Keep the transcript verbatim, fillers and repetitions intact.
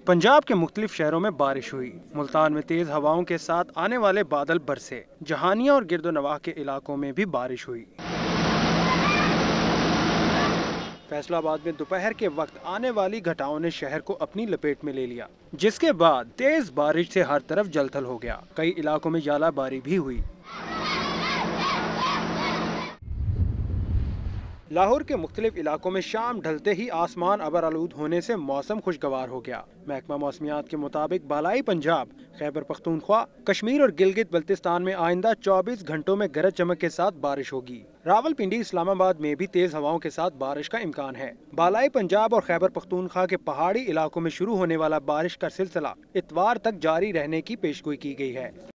पंजाब के मुख्तलिफ शहरों में बारिश हुई। मुल्तान में तेज हवाओं के साथ आने वाले बादल बरसे। जहानिया और गिरदोनवाह के इलाकों में भी बारिश हुई। फैसलाबाद में दोपहर के वक्त आने वाली घटाओं ने शहर को अपनी लपेट में ले लिया, जिसके बाद तेज बारिश से हर तरफ जलथल हो गया। कई इलाकों में यालाबारी भी हुई। लाहौर के मुख्तलिफ इलाकों में शाम ढलते ही आसमान अबर आलूद होने से मौसम खुशगवार हो गया। महकमा मौसमियात के मुताबिक बालाई पंजाब, खैबर पख्तूनख्वा, कश्मीर और गिलगित बल्तिस्तान में आइंदा चौबीस घंटों में गरज चमक के साथ बारिश होगी। रावलपिंडी, इस्लामाबाद में भी तेज हवाओं के साथ बारिश का इम्कान है। बालाई पंजाब और खैबर पख्तूनख्वा के पहाड़ी इलाकों में शुरू होने वाला बारिश का सिलसिला इतवार तक जारी रहने की पेशगोई की गई है।